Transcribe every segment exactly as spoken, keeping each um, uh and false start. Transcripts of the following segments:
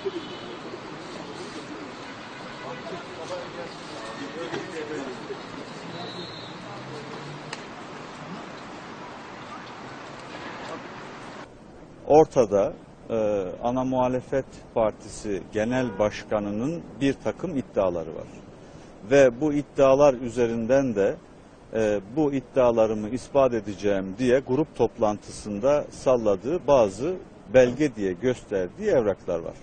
Ortada e, ana muhalefet partisi genel başkanının bir takım iddiaları var. Ve bu iddialar üzerinden de e, bu iddialarımı ispat edeceğim diye grup toplantısında salladığı bazı belge diye gösterdiği evraklar var.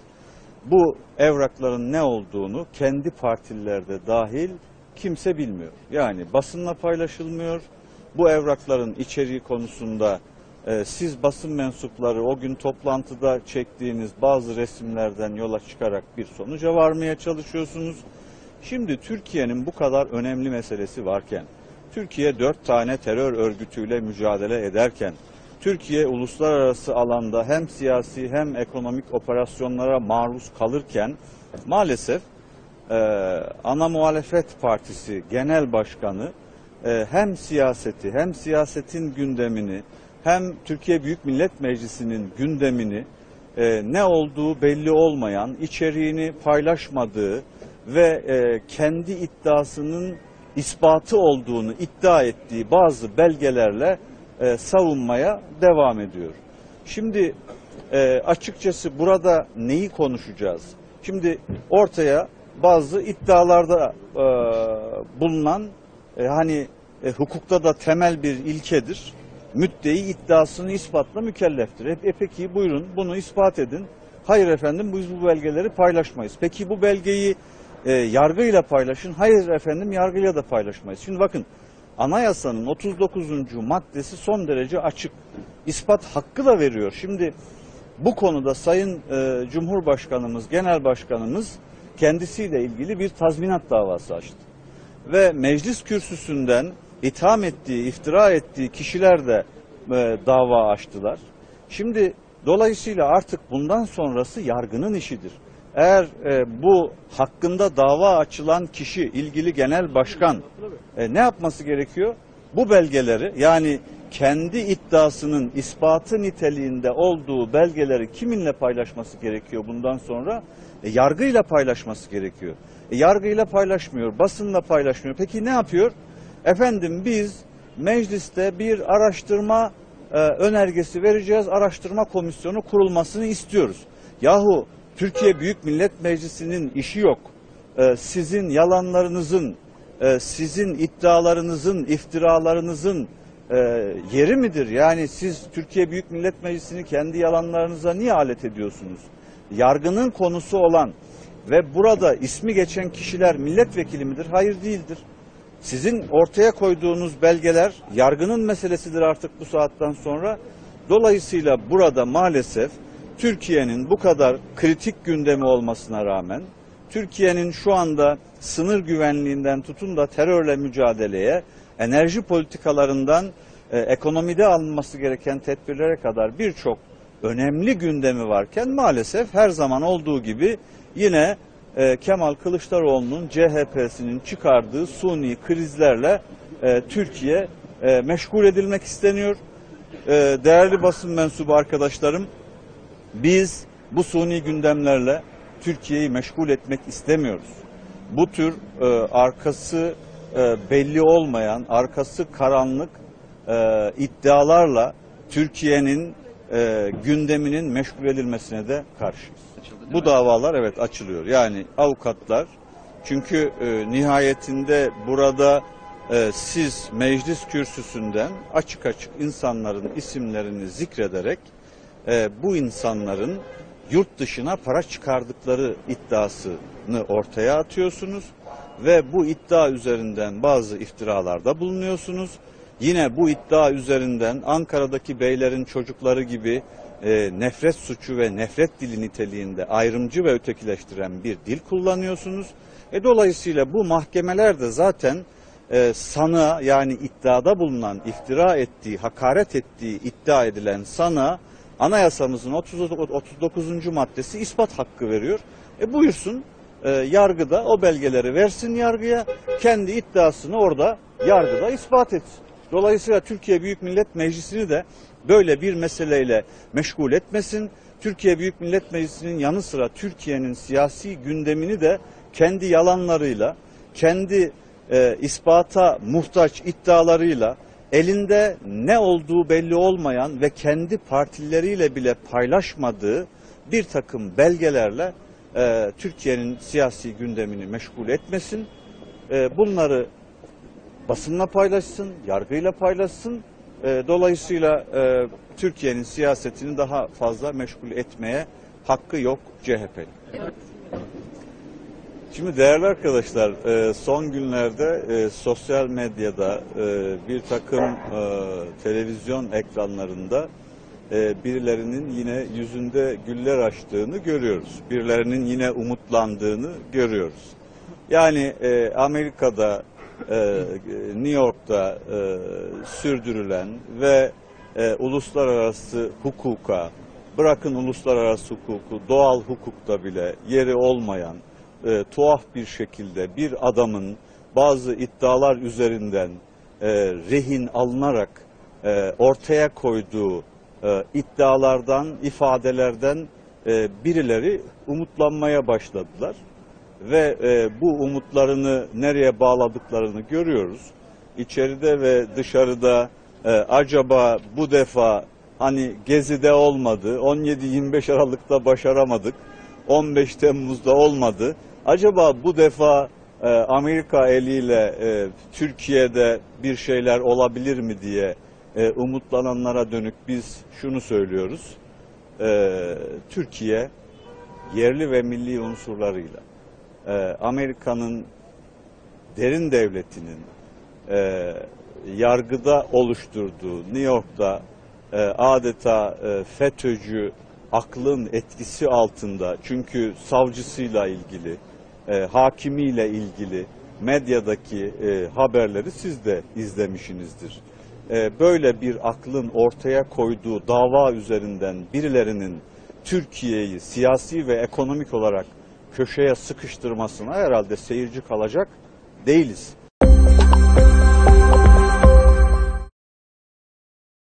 Bu evrakların ne olduğunu kendi partilerde dahil kimse bilmiyor. Yani basınla paylaşılmıyor. Bu evrakların içeriği konusunda e, siz basın mensupları o gün toplantıda çektiğiniz bazı resimlerden yola çıkarak bir sonuca varmaya çalışıyorsunuz. Şimdi Türkiye'nin bu kadar önemli meselesi varken, Türkiye dört tane terör örgütüyle mücadele ederken, Türkiye uluslararası alanda hem siyasi hem ekonomik operasyonlara maruz kalırken maalesef e, ana muhalefet partisi genel başkanı e, hem siyaseti hem siyasetin gündemini hem Türkiye Büyük Millet Meclisi'nin gündemini e, ne olduğu belli olmayan, içeriğini paylaşmadığı ve e, kendi iddiasının ispatı olduğunu iddia ettiği bazı belgelerle e, savunmaya devam ediyor. Şimdi e, açıkçası burada neyi konuşacağız? Şimdi ortaya bazı iddialarda e, bulunan e, hani e, hukukta da temel bir ilkedir. Müddei iddiasını ispatla mükelleftir. E, e peki buyurun bunu ispat edin. Hayır efendim biz bu belgeleri paylaşmayız. Peki bu belgeyi e, yargıyla paylaşın. Hayır efendim yargıyla da paylaşmayız. Şimdi bakın anayasanın otuz dokuzuncu maddesi son derece açık. İspat hakkı da veriyor. Şimdi bu konuda Sayın e, Cumhurbaşkanımız, Genel Başkanımız kendisiyle ilgili bir tazminat davası açtı. Ve meclis kürsüsünden itham ettiği, iftira ettiği kişiler de e, dava açtılar. Şimdi dolayısıyla artık bundan sonrası yargının işidir. Eğer e, bu hakkında dava açılan kişi, ilgili genel başkan e, ne yapması gerekiyor? Bu belgeleri yani kendi iddiasının ispatı niteliğinde olduğu belgeleri kiminle paylaşması gerekiyor bundan sonra? E, yargıyla paylaşması gerekiyor. E, yargıyla paylaşmıyor, basınla paylaşmıyor. Peki ne yapıyor? Efendim biz mecliste bir araştırma e, önergesi vereceğiz, araştırma komisyonu kurulmasını istiyoruz. Yahu Türkiye Büyük Millet Meclisi'nin işi yok. Ee, sizin yalanlarınızın, e, sizin iddialarınızın, iftiralarınızın e, yeri midir? Yani siz Türkiye Büyük Millet Meclisi'ni kendi yalanlarınıza niye alet ediyorsunuz? Yargının konusu olan ve burada ismi geçen kişiler milletvekili midir? Hayır değildir. Sizin ortaya koyduğunuz belgeler yargının meselesidir artık bu saatten sonra. Dolayısıyla burada maalesef Türkiye'nin bu kadar kritik gündemi olmasına rağmen, Türkiye'nin şu anda sınır güvenliğinden tutun da terörle mücadeleye, enerji politikalarından e, ekonomide alınması gereken tedbirlere kadar birçok önemli gündemi varken maalesef her zaman olduğu gibi yine e, Kemal Kılıçdaroğlu'nun C H P'sinin çıkardığı suni krizlerle e, Türkiye e, meşgul edilmek isteniyor. E, değerli basın mensubu arkadaşlarım, biz bu suni gündemlerle Türkiye'yi meşgul etmek istemiyoruz. Bu tür e, arkası e, belli olmayan, arkası karanlık e, iddialarla Türkiye'nin e, gündeminin meşgul edilmesine de karşıyız. Açıldı, bu davalar evet açılıyor. Yani avukatlar çünkü e, nihayetinde burada e, siz meclis kürsüsünden açık açık insanların isimlerini zikrederek e, bu insanların yurt dışına para çıkardıkları iddiasını ortaya atıyorsunuz ve bu iddia üzerinden bazı iftiralarda bulunuyorsunuz. Yine bu iddia üzerinden Ankara'daki beylerin çocukları gibi e, nefret suçu ve nefret dili niteliğinde ayrımcı ve ötekileştiren bir dil kullanıyorsunuz. E, dolayısıyla bu mahkemeler de zaten e, sanığa yani iddiada bulunan, iftira ettiği, hakaret ettiği iddia edilen sanığa anayasamızın otuz dokuzuncu maddesi ispat hakkı veriyor. E buyursun e, yargıda o belgeleri versin yargıya, kendi iddiasını orada yargıda ispat etsin. Dolayısıyla Türkiye Büyük Millet Meclisi'ni de böyle bir meseleyle meşgul etmesin. Türkiye Büyük Millet Meclisi'nin yanı sıra Türkiye'nin siyasi gündemini de kendi yalanlarıyla, kendi e, ispata muhtaç iddialarıyla, elinde ne olduğu belli olmayan ve kendi partileriyle bile paylaşmadığı bir takım belgelerle e, Türkiye'nin siyasi gündemini meşgul etmesin. E, bunları basınla paylaşsın, yargıyla paylaşsın. E, dolayısıyla e, Türkiye'nin siyasetini daha fazla meşgul etmeye hakkı yok C H P'nin. Şimdi değerli arkadaşlar, e, son günlerde e, sosyal medyada e, bir takım e, televizyon ekranlarında e, birilerinin yine yüzünde güller açtığını görüyoruz. Birilerinin yine umutlandığını görüyoruz. Yani e, Amerika'da, e, New York'ta e, sürdürülen ve e, uluslararası hukuka, bırakın uluslararası hukuku, doğal hukukta bile yeri olmayan e, tuhaf bir şekilde bir adamın bazı iddialar üzerinden e, rehin alınarak e, ortaya koyduğu e, iddialardan, ifadelerden e, birileri umutlanmaya başladılar. Ve e, bu umutlarını nereye bağladıklarını görüyoruz. İçeride ve dışarıda e, acaba bu defa hani Gezi'de olmadı, on yedi yirmi beş Aralık'ta başaramadık, on beş Temmuz'da olmadı. Acaba bu defa e, Amerika eliyle e, Türkiye'de bir şeyler olabilir mi diye e, umutlananlara dönük biz şunu söylüyoruz. E, Türkiye yerli ve milli unsurlarıyla Amerika'nın derin devletinin e, yargıda oluşturduğu New York'ta e, adeta e, FETÖ'cü aklın etkisi altında, çünkü savcısıyla ilgili, e, hakimiyle ilgili medyadaki e, haberleri siz de izlemişsinizdir. E, böyle bir aklın ortaya koyduğu dava üzerinden birilerinin Türkiye'yi siyasi ve ekonomik olarak köşeye sıkıştırmasına herhalde seyirci kalacak değiliz.